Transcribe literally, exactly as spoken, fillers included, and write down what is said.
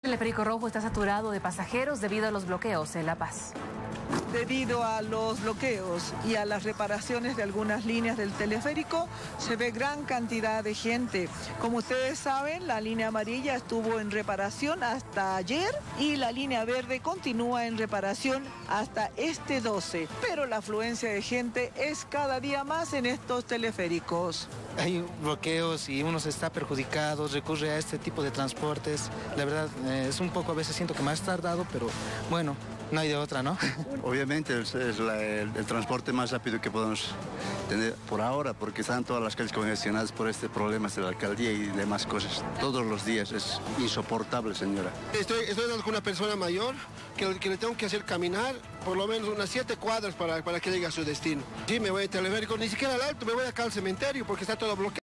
El teleférico rojo está saturado de pasajeros debido a los bloqueos en La Paz. Debido a los bloqueos y a las reparaciones de algunas líneas del teleférico, se ve gran cantidad de gente. Como ustedes saben, la línea amarilla estuvo en reparación hasta ayer y la línea verde continúa en reparación hasta este doce. Pero la afluencia de gente es cada día más en estos teleféricos. Hay bloqueos y uno se está perjudicado, recurre a este tipo de transportes. La verdad, eh, es un poco, a veces siento que más tardado, pero bueno, no hay de otra, ¿no? Obviamente es, es la, el, el transporte más rápido que podemos tener por ahora, porque están todas las calles congestionadas por este problema de la alcaldía y demás cosas. Todos los días es insoportable, señora. Estoy, estoy con una persona mayor que, que le tengo que hacer caminar por lo menos unas siete cuadras para, para que llegue a su destino. Sí, me voy a teleférico, ni siquiera al alto, me voy acá al cementerio porque está todo bloqueado.